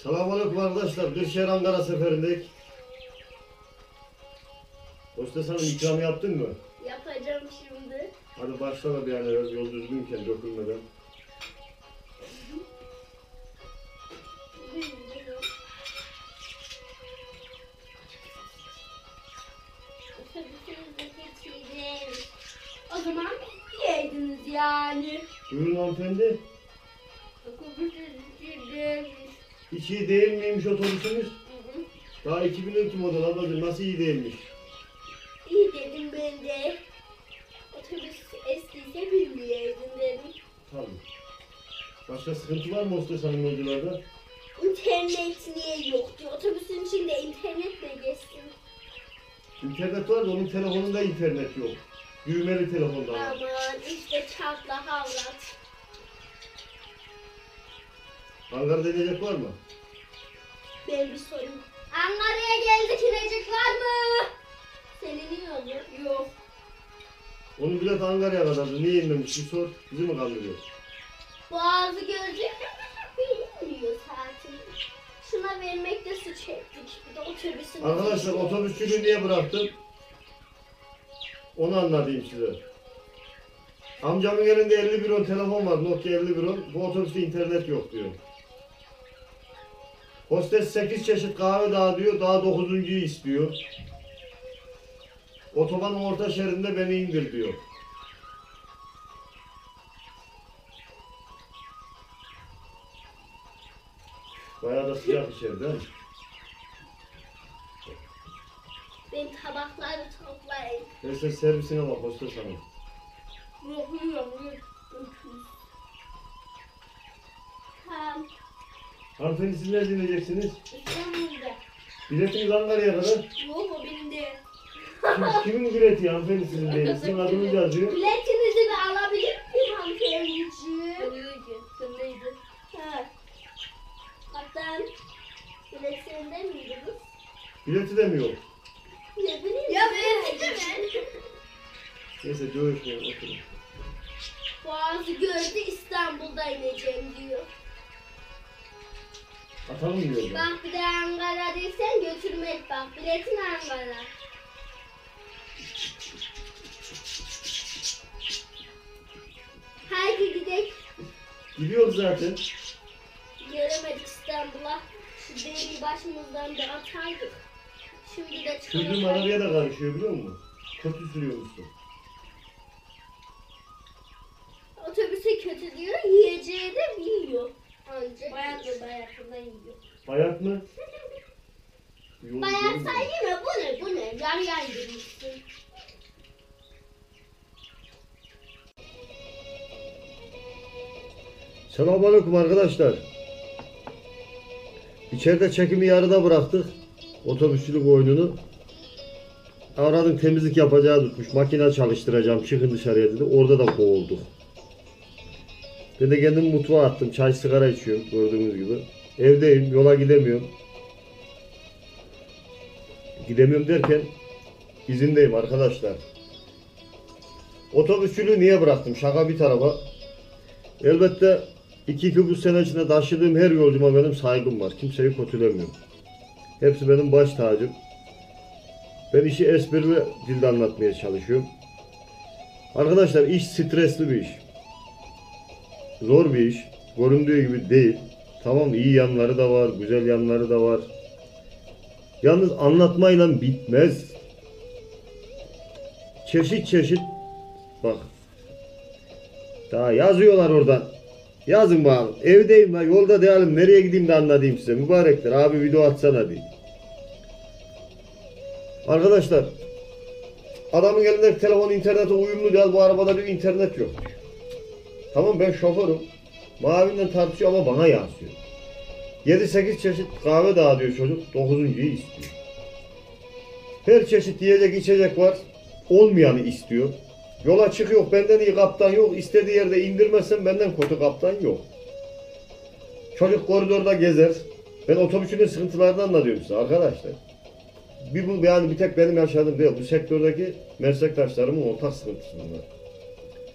Selamünaleyküm arkadaşlar. Kırşehir Ankara seferindeyiz. Hostes Hanım ikramı yaptın mı? Yapacağım şimdi. Hadi başla bir an evvel yol düzgünken dökülmeden. O zaman yiyeydiniz yani. Buyurun hanımefendi. Hiç iyi değil miymiş otobüsümüz? Daha 2012 model ablacığım, nasıl iyi değilmiş? İyi dedim ben de. Otobüs eskiyse bilmeyeydim dedim. Tabii. Başka sıkıntı var mı Hostes Hanım yolcularda? İnternet niye yok diyor. Otobüsün içinde internetle geçsin. İnternet var da onun telefonunda internet yok. Düğmeli telefonda var. Aman işte çatla havlat. Ankara'da inecek var mı? Ben bir sorayım. Ankara'ya geldik, inecek var mı? Senin iyi olur. Yok. Onun bilet Ankara'ya kadardı. Niye inmemiş? Bir sor. Bizi mi kandırıyor? Boğazı görecek bilmiyor zaten. Şuna vermekte suç ettik. Bir de otobüsün... Arkadaşlar otobüsçülüğü niye bıraktım? Onu anlatayım size. Amcamın elinde 5110 telefon var. Nokia 5110. Bu otobüste internet yok diyor. Hostes 8 çeşit kahve dağıtıyor. Daha 9.'yu istiyor. Otobanın orta şeridinde beni indir diyor. Bayağı da sıcak içeri değil mi? Ben tabakları toplayayım. Neyse servisine bak Hostes Hanım. Yok. Tamam. Hanımefendi siz nerede ineceksiniz? İstanbul'da. Biletiniz Ankara'ya kadar. Yok o benim de. Kimin bileti hanımefendi sizin değil? Sizin adınız yazıyor. Biletinizi de alabilir miyim hanımefendiciğim? Sendeydi. Ha. Hatta bilet sende miydi kız? Bileti de mi yok? Ne bileyim. Ya bileti mi? Neyse dövüşmeyin, oturun. Boğazı gördü, İstanbul'da ineceğim diyor. Atalım mı yolda? Bak bir de Ankara değilsen götürmek bak. Biletin Ankara. Haydi gidelim. Gidiyoruz zaten. Göremedik İstanbul'a. Şu deliği başımızdan da ataydık. Şimdi de Çocuğum çıkartalım. arabaya da karışıyor biliyor musun? Kötü sürüyormuşsun. Otobüse kötü diyor, yiyeceği de yiyor. Ancak bayatından yiyor. Bayat mı? Yolu Bayat görmüyor. sayayım mı? Bu ne? Yarı yaydırmışsın. Selamünaleyküm arkadaşlar. İçeride çekimi yarıda bıraktık. Otobüsçülük oyununu. Aradım temizlik yapacağı tutmuş. Makine çalıştıracağım. Çıkın dışarıya dedi. Orada da kovulduk. Ben de kendimi mutfağa attım. Çay sigara içiyorum gördüğünüz gibi. Evdeyim. Yola gidemiyorum. Gidemiyorum derken izindeyim arkadaşlar. Otobüsçülüğü niye bıraktım? Şaka bir tarafa. Elbette 2-2,5 sene içinde taşıdığım her yolcuma benim saygım var. Kimseyi kötülemiyorum. Hepsi benim baş tacım. Ben işi esprili dilde anlatmaya çalışıyorum. Arkadaşlar iş stresli bir iş. Zor bir iş. Göründüğü gibi değil. Tamam, iyi yanları da var, güzel yanları da var. Yalnız anlatmayla bitmez. Çeşit çeşit bak. Daha yazıyorlar oradan. Yazın bakalım. Evdeyim la, yolda değilim. Nereye gideyim de anlatayım size. Mübarekler. Abi video atsana diye. Arkadaşlar, adamın elindeki telefon internete uyumlu değil. Bu arabada bir internet yok. Tamam, ben şoförüm. Mavinden tartışıyor ama bana yansıyor. 7-8 çeşit kahve dağıtıyor çocuk. 9.'yu istiyor. Her çeşit yiyecek içecek var. Olmayanı istiyor. Yola çıkıyor. Benden iyi kaptan yok. İstediği yerde indirmezsem benden kötü kaptan yok. Çocuk koridorda gezer. Ben otobüsünün sıkıntılarını anlatıyorum size arkadaşlar. Bu yani bir tek benim yaşadığım değil. Bu sektördeki meslektaşlarımın ortak sıkıntısı bunlar.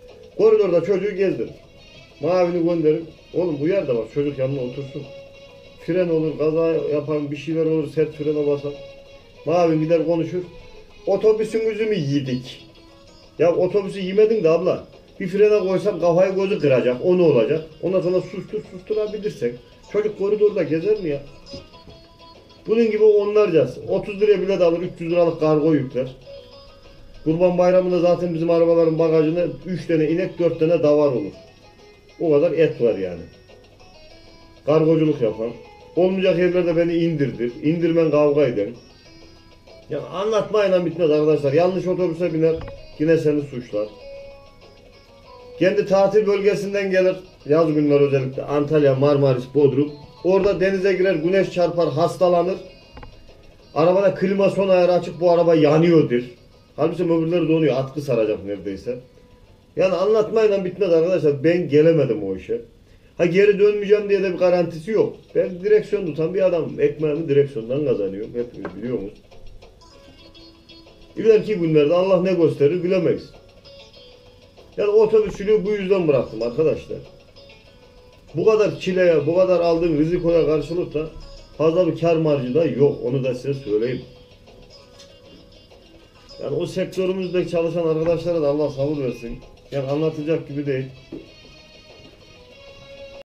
Koridorda çocuğu gezdirir. Mavini gönderir. Oğlum bu yerde bak, çocuk yanına otursun. Fren olur, kaza yapan bir şeyler olur, sert frene basar. Mavin gider konuşur. Otobüsümüzü mü yedik? Ya otobüsü yemedin de abla. Bir frene koysam kafayı gözü kıracak. O ne olacak? Ondan sonra susturabilirsek. Çocuk koridorda gezer mi ya? Bunun gibi onlarcası. 30 liraya bile de alır, 300 liralık kargo yükler. Kurban Bayramı'nda zaten bizim arabaların bagajında 3 tane inek, 4 tane davar olur. O kadar et var yani. Kargoculuk yapan. Olmayacak yerlerde beni indirdir. İndirmen kavga ederim. Ya anlatmayla bitmez arkadaşlar. Yanlış otobüse biner, yine seni suçlar. Kendi tatil bölgesinden gelir. Yaz günler özellikle Antalya, Marmaris, Bodrum. Orada denize girer, güneş çarpar, hastalanır. Arabada klima son ayarı açık, bu araba yanıyordur. Halbuki öbürleri donuyor, atkı saracak neredeyse. Yani anlatmayla bitmez arkadaşlar. Ben gelemedim o işe. Ha geri dönmeyeceğim diye de bir garantisi yok. Ben direksiyon tutan bir adamım. Ekmeğimi direksiyondan kazanıyorum. Hepimiz biliyoruz. İleriki günlerde Allah ne gösterir bilemeyiz. Yani otobüsçülüğü bu yüzden bıraktım arkadaşlar. Bu kadar çileye, bu kadar aldığım rizikoya karşılık da fazla bir kar marjı da yok. Onu da size söyleyeyim. Yani o sektörümüzde çalışan arkadaşlara da Allah sabır versin. Yani anlatacak gibi değil.